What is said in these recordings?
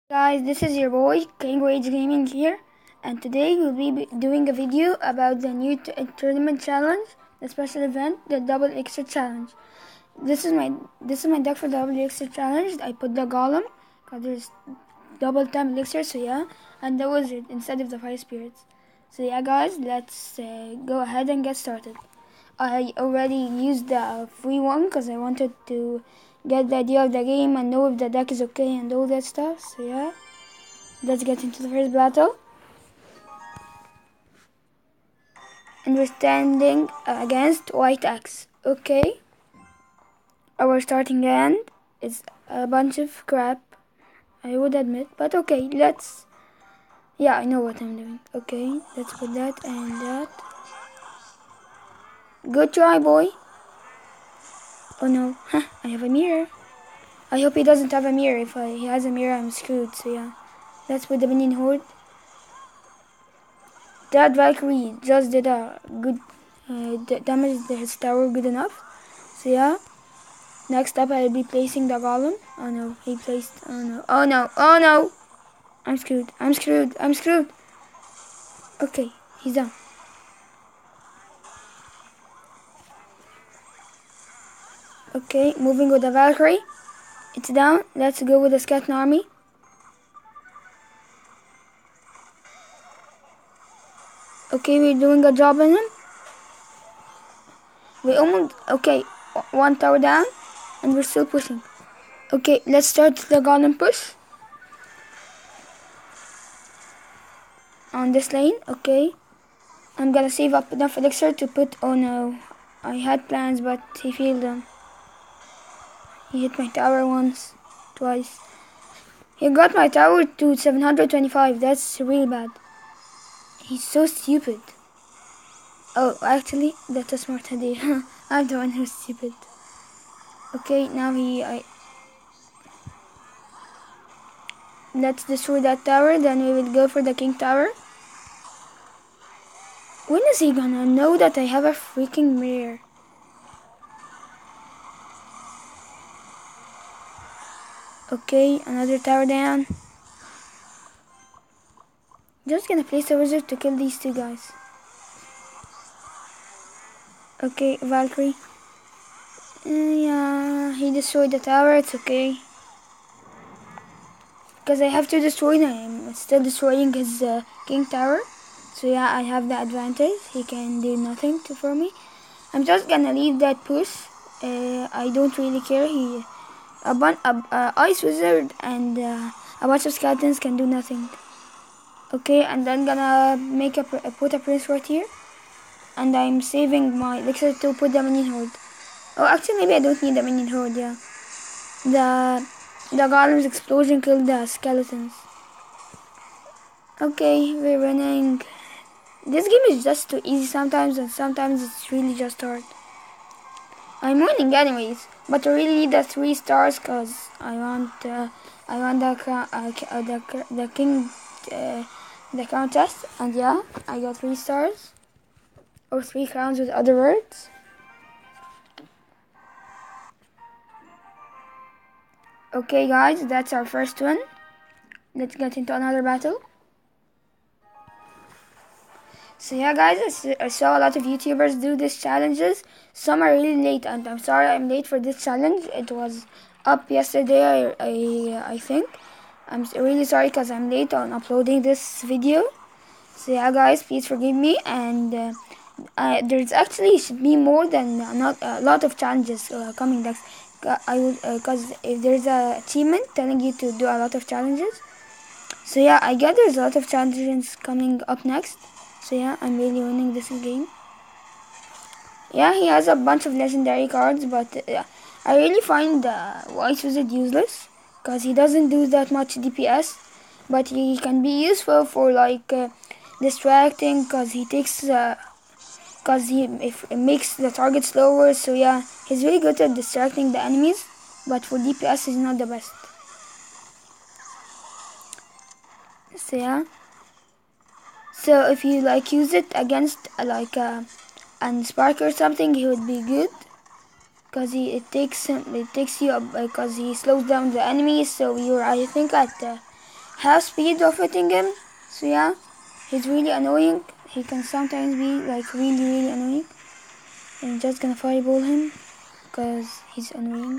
Guys, this is your boy King Rage Gaming here, and today we'll be doing a video about the new tournament challenge, the special event, the double elixir challenge. This is my deck for the double elixir challenge. I put the golem because there's double time elixir, so yeah, and the wizard instead of the fire spirits. So yeah, guys, let's go ahead and get started. I already used the free one because I wanted to get the idea of the game and know if the deck is okay and all that stuff. So yeah, let's get into the first battle. And we're standing against White Axe. Okay, our starting hand is a bunch of crap, I would admit, but okay, yeah, I know what I'm doing. Okay, let's put that and that. Good try, boy. Oh no, I have a mirror. I hope he doesn't have a mirror. If he has a mirror, I'm screwed. So yeah, let's put the minion horde. That Valkyrie just did a good damage his tower good enough. So yeah, next up I'll be placing the golem. Oh no, he placed. Oh no, oh no, oh no! I'm screwed. I'm screwed. I'm screwed. Okay, he's done. Okay, moving with the Valkyrie. It's down. Let's go with the skeleton army. Okay, we're doing a job on him. We almost, okay, one tower down, and we're still pushing. Okay, let's start the golem push. On this lane, okay. I'm gonna save up enough elixir to put, oh no. I had plans, but he failed them. He hit my tower once, twice. He got my tower to 725, that's really bad. He's so stupid. Oh, actually, that's a smart idea. I'm the one who's stupid. Okay, now let's destroy that tower, then we will go for the king tower. When is he gonna know that I have a freaking mirror? Okay, another tower down. Just gonna place a wizard to kill these two guys. Okay, Valkyrie. Yeah, he destroyed the tower, it's okay. Because I have to destroy him. I'm still destroying his king tower. So yeah, I have the advantage. He can do nothing for me. I'm just gonna leave that push. I don't really care. Ice wizard and a bunch of skeletons can do nothing. Okay, and I'm gonna put a prince right here. And I'm saving my elixir to put the minion horde. Oh, actually, maybe I don't need the minion horde, yeah. The golem's explosion killed the skeletons. Okay, we're winning. This game is just too easy sometimes, and sometimes it's really just hard. I'm winning anyways, but I really need the 3 stars because I want the king, the contest, and yeah, I got 3 stars. Or 3 crowns with other words. Okay guys, that's our first one. Let's get into another battle. So yeah guys, I saw a lot of YouTubers do these challenges. Some are really late, and I'm sorry I'm late for this challenge. It was up yesterday, I think. I'm really sorry because I'm late on uploading this video. So yeah guys, please forgive me, and there's actually should be more than not a lot of challenges coming next. I would because if there's a achievement telling you to do a lot of challenges. So yeah, I guess there's a lot of challenges coming up next. So yeah, I'm really winning this game. Yeah, he has a bunch of legendary cards, but I really find White Wizard useless because he doesn't do that much DPS, but he can be useful for like distracting because he takes. It makes the target slower, so yeah, he's really good at distracting the enemies, but for DPS he's not the best. So yeah, so if you like use it against and Spark or something, he would be good, because it takes you because he slows down the enemies, so you're I think at have speed of hitting him. So yeah, he's really annoying. He can sometimes be like really annoying. I'm just gonna fireball him because he's annoying.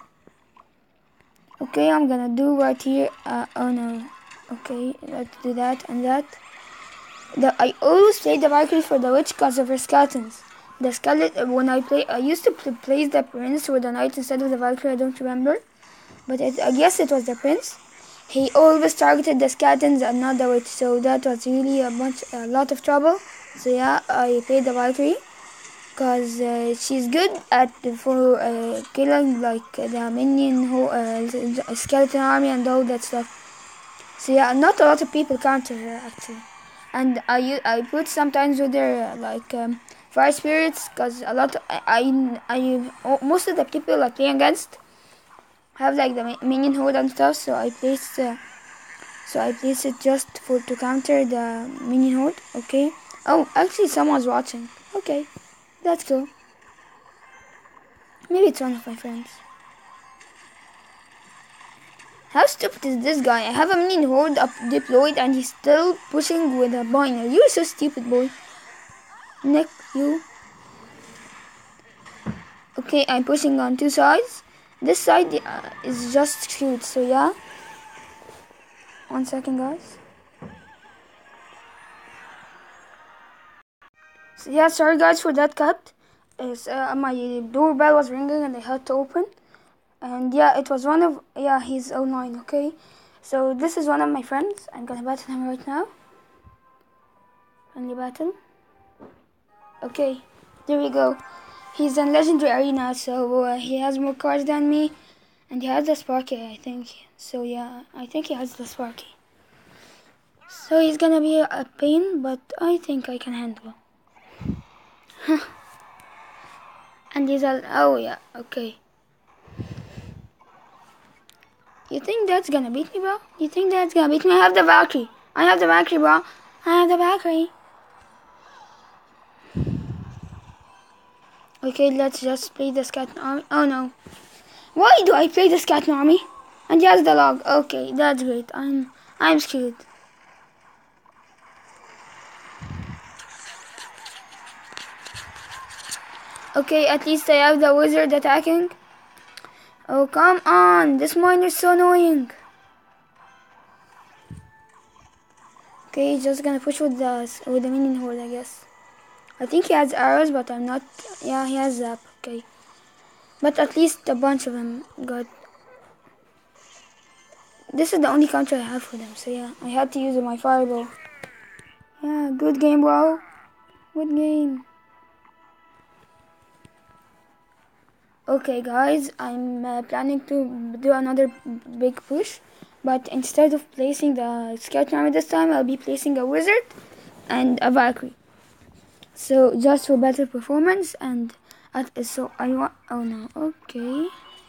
Okay, I'm gonna do right here. Oh no. Okay, let's do that and that. I always play the Valkyrie for the witch because of her skeletons. The skeleton when I used to place the prince with the knight instead of the Valkyrie. I don't remember, but I guess it was the prince. He always targeted the skeletons and not the witch, so that was really a lot of trouble. So yeah, I played the Valkyrie because she's good at for killing like the minion who skeleton army and all that stuff. So yeah, not a lot of people counter her actually, and I put sometimes with her like fire spirits because a lot most of the people I play against have like the minion horde and stuff. So I place it just to counter the minion horde. Okay. Oh, actually someone's watching. Okay, that's cool. Maybe it's one of my friends. How stupid is this guy? I have a minion horde up deployed and he's still pushing with a binary. You're so stupid, boy. Nick, you. Okay, I'm pushing on two sides. This side is just shoot, so yeah. 1 second, guys. So yeah, sorry guys for that cut. My doorbell was ringing and I had to open. And yeah, it was he's 09, okay? So this is one of my friends. I'm gonna battle him right now. Friendly battle. Okay, there we go. He's in Legendary Arena, so he has more cards than me. And he has the Sparky, I think. So yeah, I think he has the Sparky. So he's gonna be a pain, but I think I can handle him. And he's oh yeah, okay. You think that's gonna beat me, bro? You think that's gonna beat me? I have the Valkyrie. Bro. I have the Valkyrie. Okay, let's just play the Skeleton Army. Oh no. Why do I play the Skeleton Army? And he has the log. Okay, that's great. I'm screwed. Okay, at least I have the wizard attacking. Oh, come on. This miner is so annoying. Okay, just gonna push with the minion horde, I guess. I think he has arrows, but I'm not. Yeah, he has zap. Okay. But at least a bunch of them got. This is the only counter I have for them, so yeah, I had to use my fireball. Yeah, good game, bro. Good game. Okay, guys, I'm planning to do another big push, but instead of placing the Skeleton Army this time, I'll be placing a Wizard and a Valkyrie. So just for better performance, and so I want. Oh no, okay.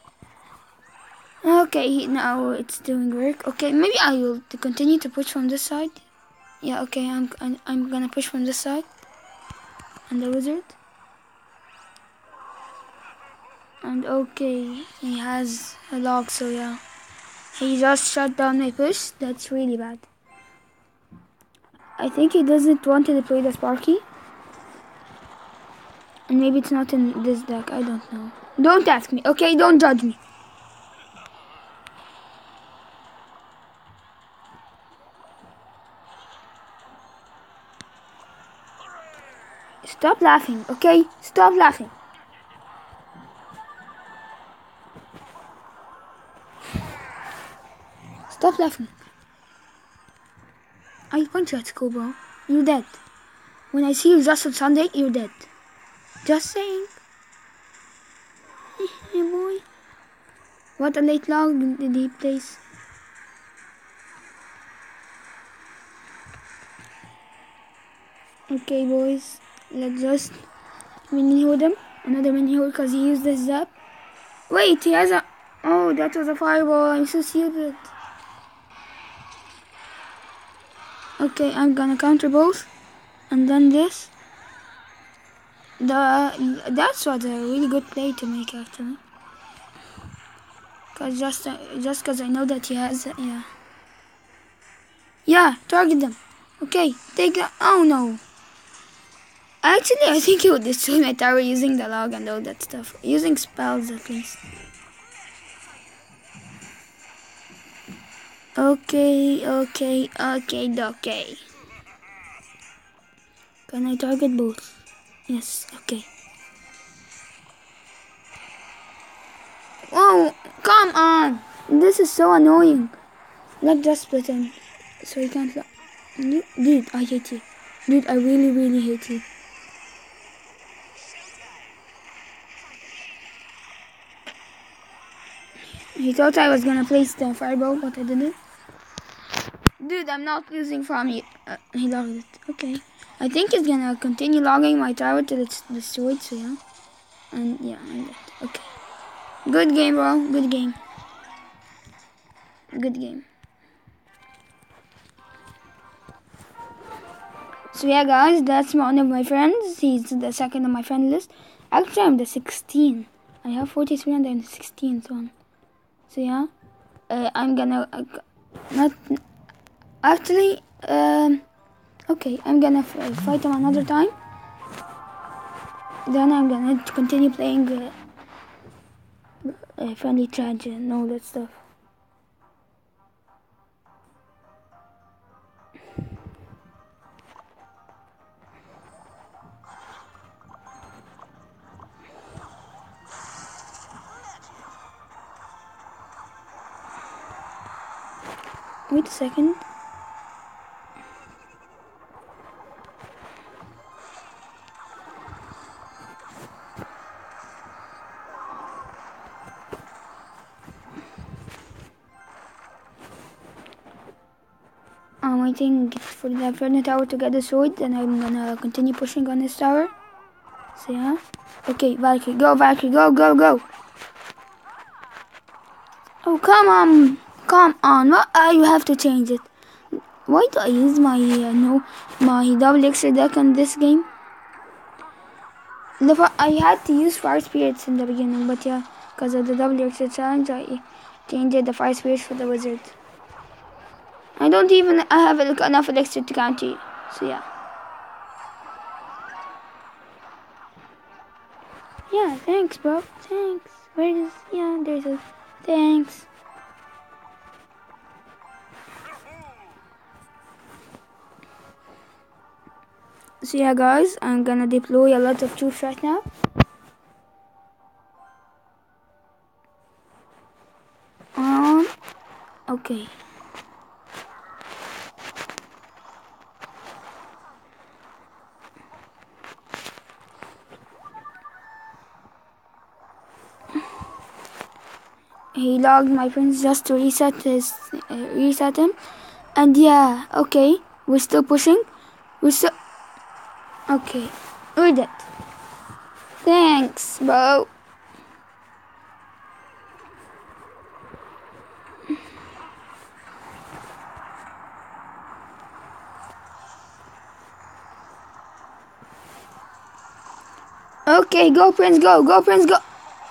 Okay, now it's doing work. Okay, maybe I will continue to push from this side. Yeah, okay, I'm gonna push from this side. And the wizard. And okay, he has a log, so yeah. He just shut down my push. That's really bad. I think he doesn't want to deploy the Sparky. And maybe it's not in this deck, I don't know. Don't ask me, okay? Don't judge me. Stop laughing, okay? Stop laughing. Stop laughing. I punch you at school, bro. You're dead. When I see you just on Sunday, you're dead. Just saying. Hey, boy. What a late log did he place? Okay, boys. Let's just mini hold him. Another mini hold because he used this zap. Wait, he has a... Oh, that was a fireball. I'm so stupid. Okay, I'm gonna counter both. And then this. That's what a really good play to make actually. Cause just cause I know that he has yeah. Yeah, target them. Okay, take that. Oh no. Actually, I think he would destroy my tower using the log and all that stuff. Using spells at least. Okay. Okay. Can I target both? Yes, okay. Oh, come on! This is so annoying. Like just splitting. So you can't... Dude, I hate you. Dude, I really hate you. He thought I was gonna place the fireball, but I didn't. Dude, I'm not losing from you. He logged it. Okay. I think he's gonna continue logging my tower till it's destroyed, so yeah. And yeah, I'm dead. Okay. Good game, bro. Good game. Good game. So yeah, guys, that's one of my friends. He's the second on my friend list. Actually, I'm the 16. I have 43 and I'm the 16th one. So yeah, I'm gonna not actually. Okay, I'm gonna fight him another time. Then I'm gonna continue playing friendly charge and all that stuff. Wait a second. I'm waiting for the Inferno Tower to get destroyed, then I'm gonna continue pushing on this tower. So yeah. Okay, Valkyrie, go Valkyrie, go. Oh, come on, what? You have to change it. Why do I use my my double extra deck on this game? I had to use fire spirits in the beginning, but yeah, because of the double extra challenge, I changed the fire spirits for the wizard. I don't even have enough elixir to counter you, so yeah. Yeah, thanks, bro. Thanks. Where is? Yeah, there's a. Thanks. So yeah, guys, I'm gonna deploy a lot of troops right now. Okay. He logged my prince just to reset him, and yeah, okay, we're still pushing. Okay, we're dead. Thanks, bro. Okay, go Prince, go Prince, go.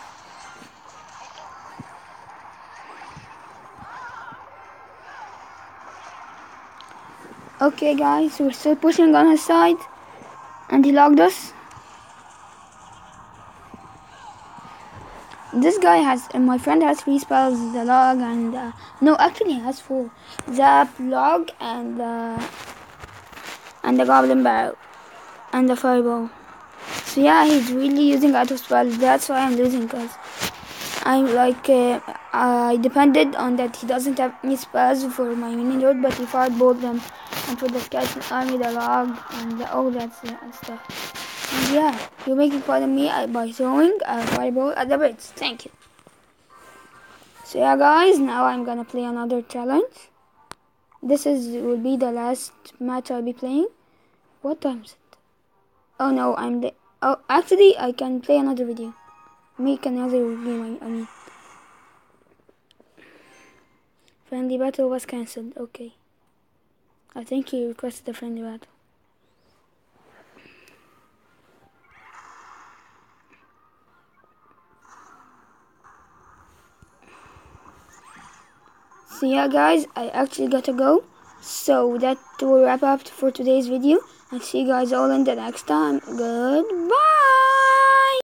Okay, guys, we're still pushing on his side, and he logged us. This guy has, my friend has 3 spells, the log and, no, actually he has 4. Zap, log, and the goblin barrel, and the fireball. So yeah, he's really using auto spells, that's why I'm losing, because I'm like, I depended on that he doesn't have any spells for my mini road, but he fireballed them, and for the skeleton army, the log, and all that stuff. And yeah, you're making fun of me by throwing a fireball at the birds. Thank you. So yeah, guys, now I'm gonna play another challenge. This will be the last match I'll be playing. What time is it? Oh no, oh, actually, I can play another video. Make another game, I mean. Friendly battle was cancelled. Okay. I think he requested a friendly battle. So yeah, guys, I actually gotta go. So that will wrap up for today's video, and see you guys all in the next time. Goodbye.